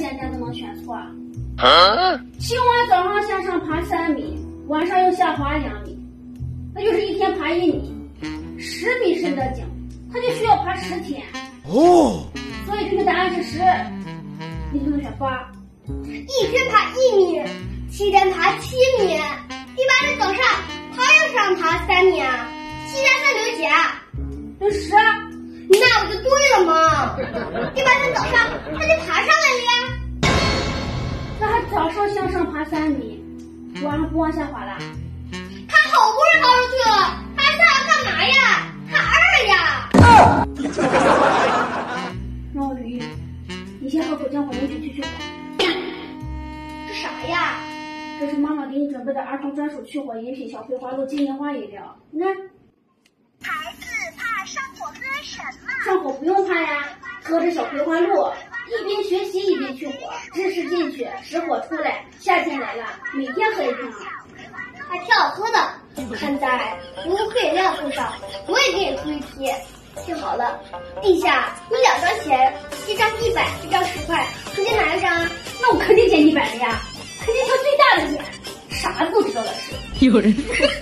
线点都能选错。青蛙早上向上爬3米，晚上又下滑2米，那就是一天爬1米。10米是你的井，它就需要爬10天。 哦， 所以这个答案是10，你就能选8。 一天爬1米，7天爬7米，一般人早上爬要上爬3米啊，7加3等于几啊？ 等于10啊。 那不就对了吗？一般人早上他就爬上来了呀。 那他早上向上爬3米，晚上不往下滑了？ 他好不容易爬上去了，他还下来干嘛呀？他2呀。 让我捋一捋，你先喝口姜黄饮水去火。 这啥呀？ 这是妈妈给你准备的儿童专属去火饮品小葵花露金银花饮料，你看。 孩子怕上火喝什么？ 上火不用怕呀，喝着小葵花露，一边学习一边去火，知识进去，实火出来。夏天来了，每天喝一瓶啊， 还挺好喝的。看在服务客饮料份上，我也给你出一题。听好了，地下有2张钱，一张100，一张10块，肯定哪一张啊？ 那我肯定捡100的呀，肯定挑最大的捡，傻子都知道的事。 有人。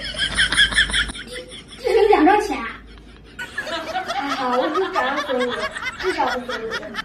这有2张钱。 还好，我只答案随你，至少不随你。